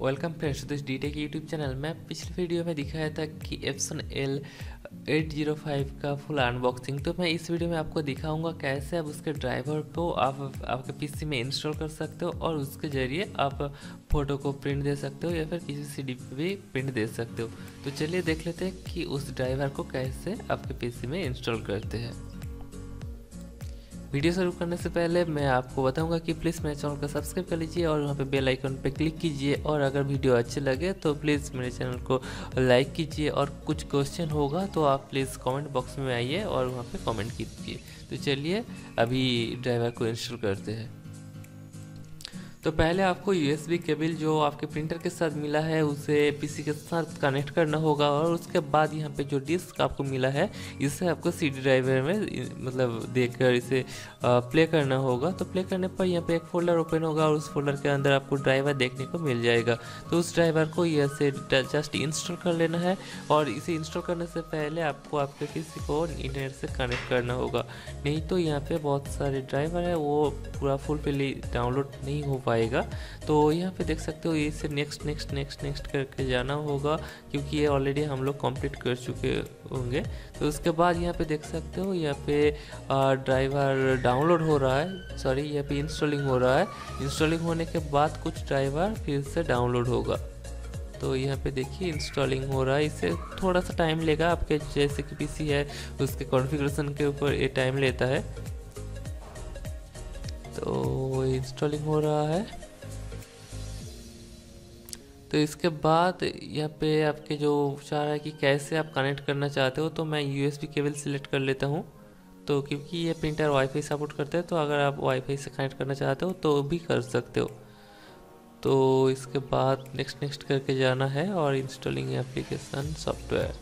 Welcome friends तो इस DTech YouTube channel में पिछले वीडियो में दिखाया था कि एप्सन L805 का फुल अनबॉक्सिंग। तो मैं इस वीडियो में आपको दिखाऊंगा कैसे आप उसके ड्राइवर को आप आपके पीसी में इंस्टॉल कर सकते हो और उसके ज़रिए आप फ़ोटो को प्रिंट दे सकते हो या फिर किसी CD पे भी प्रिंट दे सकते हो। तो चलिए देख लेते हैं कि उस ड्राइवर को कैसे आपके पीसी में इंस्टॉल करते हैं। वीडियो शुरू करने से पहले मैं आपको बताऊंगा कि प्लीज़ मेरे चैनल को सब्सक्राइब कर लीजिए और वहाँ पे बेल आइकन पे क्लिक कीजिए, और अगर वीडियो अच्छे लगे तो प्लीज़ मेरे चैनल को लाइक कीजिए, और कुछ क्वेश्चन होगा तो आप प्लीज़ कमेंट बॉक्स में आइए और वहाँ पे कमेंट कीजिए। तो चलिए अभी ड्राइवर को इंस्टॉल करते हैं। तो पहले आपको USB केबल जो आपके प्रिंटर के साथ मिला है उसे पीसी के साथ कनेक्ट करना होगा, और उसके बाद यहाँ पे जो डिस्क आपको मिला है इसे आपको CD ड्राइवर में मतलब देकर इसे प्ले करना होगा। तो प्ले करने पर यहाँ पे एक फोल्डर ओपन होगा और उस फोल्डर के अंदर आपको ड्राइवर देखने को मिल जाएगा। तो उस ड्राइवर को यहाँ से जस्ट इंस्टॉल कर लेना है, और इसे इंस्टॉल करने से पहले आपको आपके पीसी को इंटरनेट से कनेक्ट करना होगा, नहीं तो यहाँ पे बहुत सारे ड्राइवर है वो पूरा फुलफिली डाउनलोड नहीं हो पाएगा। तो यहाँ पे देख सकते हो इसे नेक्स्ट नेक्स्ट नेक्स्ट नेक्स्ट करके जाना होगा, क्योंकि ये ऑलरेडी हम लोग कंप्लीट कर चुके होंगे। तो उसके बाद यहाँ पे देख सकते हो यहाँ पे ड्राइवर डाउनलोड हो रहा है, सॉरी यहाँ पे इंस्टॉलिंग हो रहा है। इंस्टॉलिंग होने के बाद कुछ ड्राइवर फिर से डाउनलोड होगा। तो यहाँ पे देखिए इंस्टॉलिंग हो रहा है, इसे थोड़ा सा टाइम लेगा, आपके जैसे कि पीसी है उसके कॉन्फ़िगरेशन के ऊपर ये टाइम लेता है। तो इंस्टॉलिंग हो रहा है। तो इसके बाद यहाँ पे आपके जो चाह रहा है कि कैसे आप कनेक्ट करना चाहते हो, तो मैं USB केबल सिलेक्ट कर लेता हूँ। तो क्योंकि ये प्रिंटर वाईफाई सपोर्ट करता है, तो अगर आप वाईफाई से कनेक्ट करना चाहते हो तो भी कर सकते हो। तो इसके बाद नेक्स्ट नेक्स्ट करके जाना है और इंस्टॉलिंग एप्लीकेशन सॉफ्टवेयर।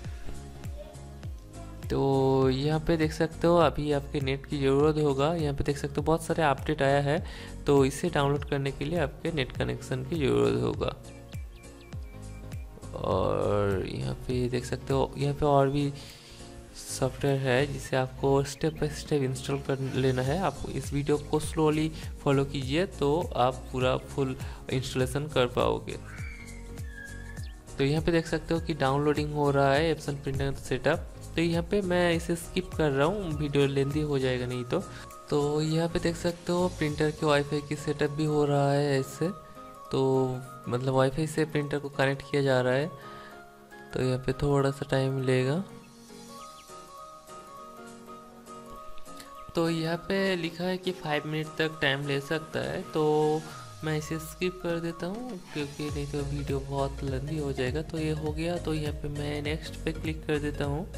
तो यहाँ पे देख सकते हो अभी आपके नेट की ज़रूरत होगा। यहाँ पे देख सकते हो बहुत सारे अपडेट आया है, तो इसे डाउनलोड करने के लिए आपके नेट कनेक्शन की ज़रूरत होगा। और यहाँ पे देख सकते हो यहाँ पे और भी सॉफ्टवेयर है जिसे आपको स्टेप बाय स्टेप इंस्टॉल कर लेना है। आप इस वीडियो को स्लोली फॉलो कीजिए तो आप पूरा फुल इंस्टॉलेशन कर पाओगे। तो यहाँ पे देख सकते हो कि डाउनलोडिंग हो रहा है एप्सन प्रिंटर सेटअप। तो यहाँ पे मैं इसे स्किप कर रहा हूँ, वीडियो लेंदी हो जाएगा नहीं तो यहाँ पे देख सकते हो प्रिंटर के वाईफाई की सेटअप भी हो रहा है ऐसे। तो मतलब वाईफाई से प्रिंटर को कनेक्ट किया जा रहा है, तो यहाँ पे थोड़ा सा टाइम लेगा। तो यहाँ पे लिखा है कि 5 मिनट तक टाइम ले सकता है, तो मैं इसे स्किप कर देता हूँ क्योंकि नहीं तो वीडियो बहुत लंबी हो जाएगा। तो ये हो गया, तो यहाँ पे मैं नेक्स्ट पे क्लिक कर देता हूँ।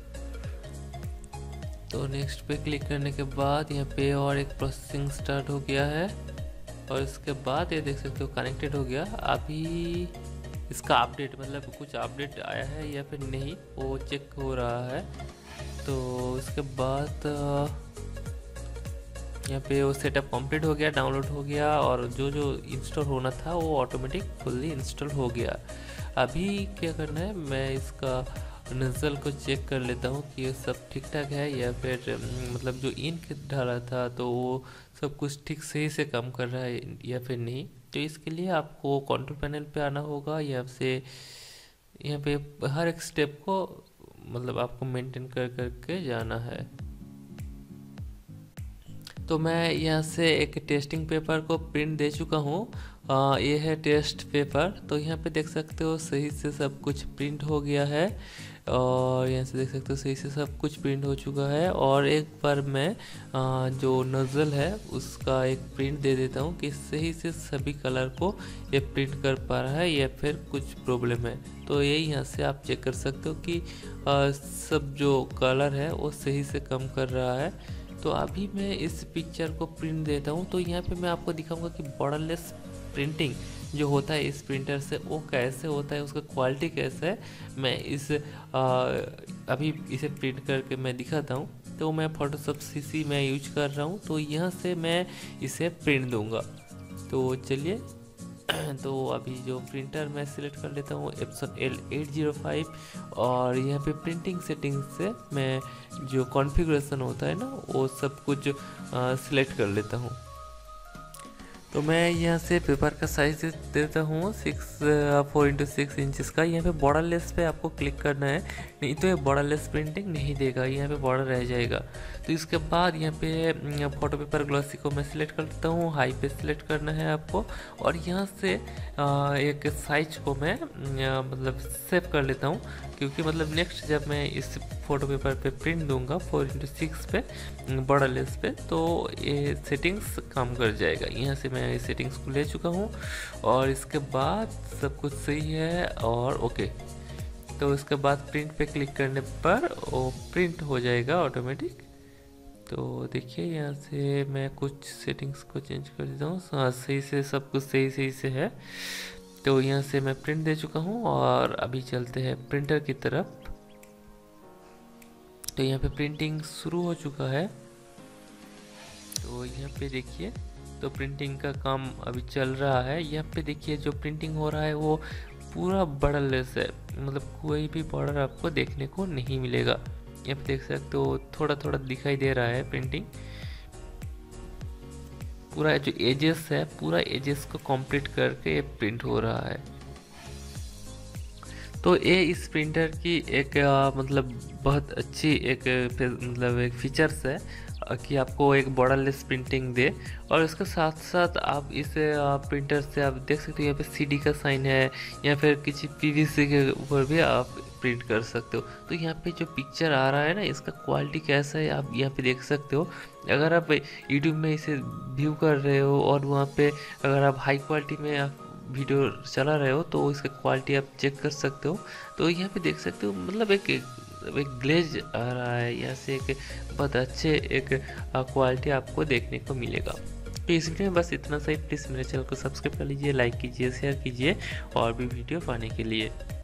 तो नेक्स्ट पे क्लिक करने के बाद यहाँ पे और एक प्रोसेसिंग स्टार्ट हो गया है, और इसके बाद ये देख सकते हो कनेक्टेड हो गया। अभी इसका अपडेट मतलब कुछ अपडेट आया है या फिर नहीं वो चेक हो रहा है। तो इसके बाद यहाँ पे वो सेटअप कंप्लीट हो गया, डाउनलोड हो गया, और जो जो इंस्टॉल होना था वो ऑटोमेटिक फुल्ली इंस्टॉल हो गया। अभी क्या करना है, मैं इसका नज़ल को चेक कर लेता हूँ कि ये सब ठीक ठाक है या फिर मतलब जो इंक डाला था तो वो सब कुछ ठीक सही से काम कर रहा है या फिर नहीं। तो इसके लिए आपको कंट्रोल पैनल पे आना होगा, यहाँ पे हर एक स्टेप को मतलब आपको मेंटेन कर करके जाना है। तो मैं यहाँ से एक टेस्टिंग पेपर को प्रिंट दे चुका हूँ, ये है टेस्ट पेपर। तो यहाँ पे देख सकते हो सही से सब कुछ प्रिंट हो गया है, और यहाँ से देख सकते हो सही से सब कुछ प्रिंट हो चुका है। और एक बार मैं जो नज़ल है उसका एक प्रिंट दे देता हूँ कि सही से सभी कलर को ये प्रिंट कर पा रहा है या फिर कुछ प्रॉब्लम है। तो ये यहाँ से आप चेक कर सकते हो कि सब जो कलर है वो सही से काम कर रहा है। तो अभी मैं इस पिक्चर को प्रिंट देता हूँ। तो यहाँ पे मैं आपको दिखाऊंगा कि बॉर्डरलेस प्रिंटिंग जो होता है इस प्रिंटर से वो कैसे होता है, उसका क्वालिटी कैसा है। मैं अभी इसे प्रिंट करके मैं दिखाता हूँ। तो मैं फोटोशॉप CC में यूज कर रहा हूँ, तो यहाँ से मैं इसे प्रिंट दूंगा। तो चलिए तो अभी जो प्रिंटर मैं सिलेक्ट कर लेता हूँ एप्सन L805, और यहाँ पे प्रिंटिंग सेटिंग से मैं जो कॉन्फ़िगरेशन होता है ना वो सब कुछ सिलेक्ट कर लेता हूँ। तो मैं यहाँ से पेपर का साइज देता हूँ 4x6 इंचज़ का। यहाँ पे बॉर्डरलेस पे आपको क्लिक करना है, नहीं तो ये बॉर्डरलेस प्रिंटिंग नहीं देगा, यहाँ पे बॉर्डर रह जाएगा। तो इसके बाद यहाँ पे फोटो पेपर ग्लॉसी को मैं सिलेक्ट कर लेता हूँ, हाई पे सिलेक्ट करना है आपको, और यहाँ से एक साइज को मैं मतलब सेव कर लेता हूँ, क्योंकि मतलब नेक्स्ट जब मैं इस फोटो पेपर पे प्रिंट दूंगा 4x6 पे बॉर्डरलेस पे, तो ये सेटिंग्स काम कर जाएगा। यहाँ से मैं इस सेटिंग्स को ले चुका हूँ और इसके बाद सब कुछ सही है और ओके। तो इसके बाद प्रिंट पे क्लिक करने पर वो प्रिंट हो जाएगा ऑटोमेटिक। तो देखिए यहाँ से मैं कुछ सेटिंग्स को चेंज कर देता हूँ। हाँ, सही से सब कुछ सही से है। तो यहाँ से मैं प्रिंट दे चुका हूँ और अभी चलते हैं प्रिंटर की तरफ। तो यहाँ पे प्रिंटिंग शुरू हो चुका है। तो यहाँ पे देखिए, तो प्रिंटिंग का काम अभी चल रहा है। यहाँ पे देखिए जो प्रिंटिंग हो रहा है वो पूरा बॉर्डरलेस है, मतलब कोई भी बॉर्डर आपको देखने को नहीं मिलेगा। यहाँ पे देख सकते हो थोड़ा थोड़ा दिखाई दे रहा है प्रिंटिंग। पूरा जो एजेस है, पूरा एजेस को कंप्लीट करके ये प्रिंट हो रहा है। तो ये इस प्रिंटर की एक मतलब बहुत अच्छी एक फीचर्स है कि आपको एक बॉर्डरलेस प्रिंटिंग दे। और इसके साथ साथ आप इस प्रिंटर से आप देख सकते हो यहाँ पे सीडी का साइन है, या फिर किसी पीवीसी के ऊपर भी आप प्रिंट कर सकते हो। तो यहाँ पे जो पिक्चर आ रहा है ना, इसका क्वालिटी कैसा है आप यहाँ पे देख सकते हो। अगर आप यूट्यूब में इसे व्यू कर रहे हो और वहाँ पे अगर आप हाई क्वालिटी में आप वीडियो चला रहे हो तो इसका क्वालिटी आप चेक कर सकते हो। तो यहाँ पे देख सकते हो मतलब एक ग्लेज आ रहा है, यहाँ से एक बहुत अच्छे एक क्वालिटी आपको देखने को मिलेगा। तो इस वीडियो में बस इतना सही। प्लीज़ मेरे चैनल को सब्सक्राइब कर लीजिए, लाइक कीजिए, शेयर कीजिए और भी वीडियो पाने के लिए।